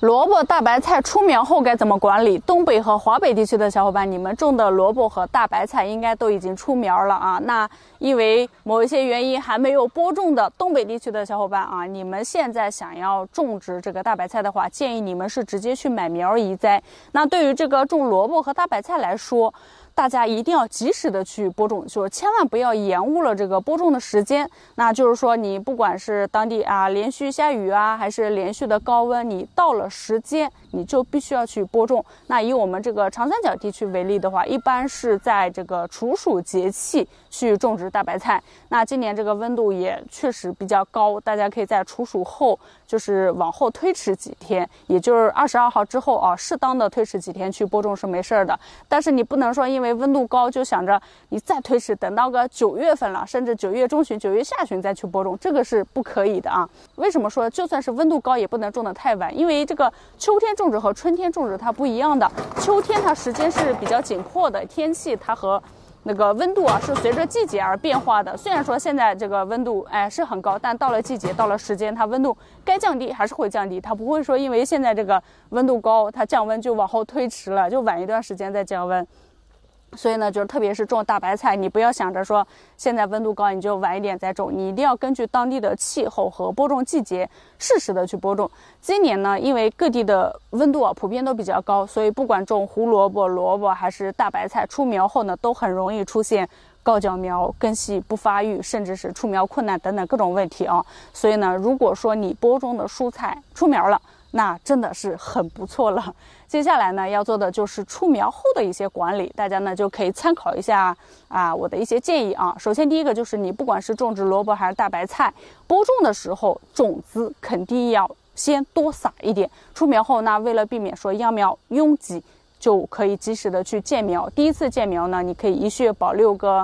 萝卜、大白菜出苗后该怎么管理？东北和华北地区的小伙伴，你们种的萝卜和大白菜应该都已经出苗了啊。那因为某一些原因还没有播种的东北地区的小伙伴啊，你们现在想要种植这个大白菜的话，建议你们是直接去买苗移栽。那对于这个种萝卜和大白菜来说，大家一定要及时的去播种，就是千万不要延误了这个播种的时间。那就是说，你不管是当地连续下雨还是连续的高温，你到了时间你就必须要去播种。那以我们这个长三角地区为例的话，一般是在这个处暑节气去种植大白菜。那今年这个温度也确实比较高，大家可以在处暑后就是往后推迟几天，也就是22号之后适当的推迟几天去播种是没事的。但是你不能说因为温度高就想着你再推迟，等到个9月份了，甚至9月中旬、9月下旬再去播种，这个是不可以的啊。为什么说就算是温度高也不能种得太晚？因为这个秋天种植和春天种植它不一样的，秋天它时间是比较紧迫的，天气它和那个温度是随着季节而变化的。虽然说现在这个温度是很高，但到了季节到了时间，它温度该降低还是会降低，它不会说因为现在这个温度高它降温就往后推迟了，就晚一段时间再降温。所以呢，就是特别是种大白菜，你不要想着说现在温度高你就晚一点再种，你一定要根据当地的气候和播种季节适时的去播种。今年呢，因为各地的温度普遍都比较高，所以不管种胡萝卜、萝卜还是大白菜，出苗后呢都很容易出现高脚苗、根系不发育，甚至是出苗困难等等各种问题啊。所以呢，如果说你播种的蔬菜出苗了，那真的是很不错了。接下来呢，要做的就是出苗后的一些管理，大家呢就可以参考一下我的一些建议啊。首先第一个就是你不管是种植萝卜还是大白菜，播种的时候种子肯定要先多撒一点。出苗后呢，为了避免说秧苗拥挤，就可以及时的去建苗。第一次建苗呢，你可以一穴保留个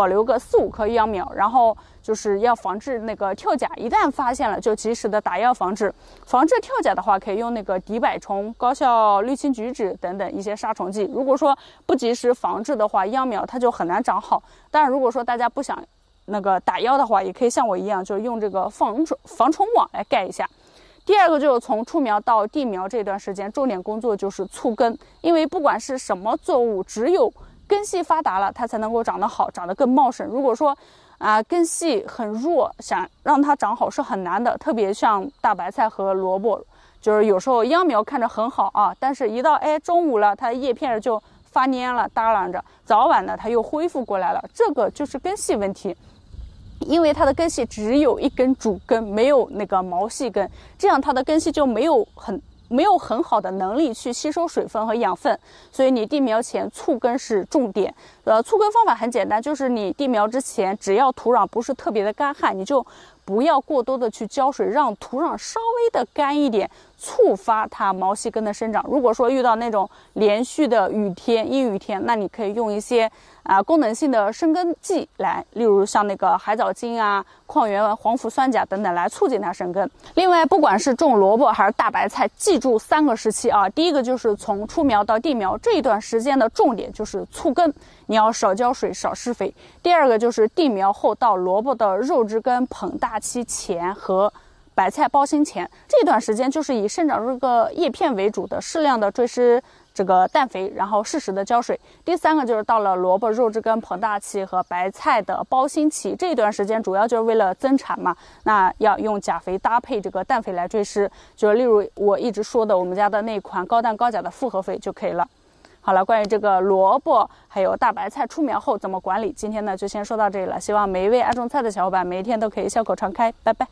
4-5颗秧苗，然后就是要防治那个跳甲，一旦发现了就及时的打药防治。防治跳甲的话，可以用那个敌百虫、高效氯氰菊酯等等一些杀虫剂。如果说不及时防治的话，秧苗它就很难长好。当然，如果说大家不想那个打药的话，也可以像我一样，就用这个防虫网来盖一下。第二个就是从出苗到地苗这段时间，重点工作就是促根，因为不管是什么作物，只有根系发达了，它才能够长得好，长得更茂盛。如果说根系很弱，想让它长好是很难的。特别像大白菜和萝卜，就是有时候秧苗看着很好但是一到中午了，它的叶片就发蔫了，耷拉着，早晚呢它又恢复过来了，这个就是根系问题。因为它的根系只有一根主根，没有那个毛细根，这样它的根系就没有很好的能力去吸收水分和养分，所以你地苗前促根是重点。促根方法很简单，就是你地苗之前，只要土壤不是特别的干旱，你就不要过多的去浇水，让土壤稍微的干一点，触发它毛细根的生长。如果说遇到那种连续的阴雨天，那你可以用一些功能性的生根剂来，例如像那个海藻精矿源黄腐酸钾等等，来促进它生根。另外，不管是种萝卜还是大白菜，记住3个时期第一个就是从出苗到地苗这一段时间的重点就是促根，你要少浇水少施肥。第二个就是地苗后到萝卜的肉质根膨大期前和白菜包心前，这段时间就是以生长这个叶片为主的，适量的追施这个氮肥，然后适时的浇水。第三个就是到了萝卜肉质根膨大期和白菜的包心期，这一段时间主要就是为了增产嘛，那要用钾肥搭配这个氮肥来追施，就例如我一直说的我们家的那款高氮高钾的复合肥就可以了。好了，关于这个萝卜还有大白菜出苗后怎么管理，今天呢就先说到这里了。希望每一位爱种菜的小伙伴每一天都可以笑口常开，拜拜。